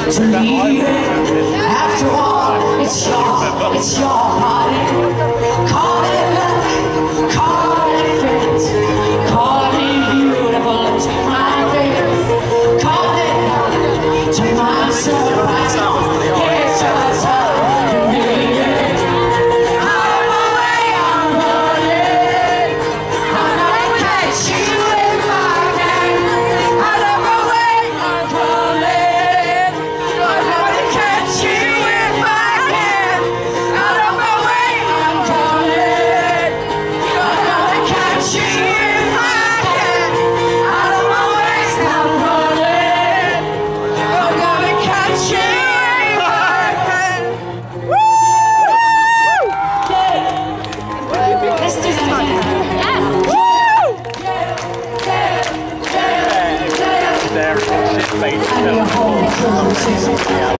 to leave it. After all, it's your body. Call it love, call it fate, call it beautiful to my face, call it love to my surprise. It's just how you need it. Out of my way, I'm running. I'm gonna catch you if I can. Out of my way, I'm running. I'm gonna catch you if I can. Out of my way, I'm running. I'm gonna catch you if I can. Out of my way, I'm running. I'm gonna catch you if I can. Woo! Let's do that. Yes. There, it's I need a whole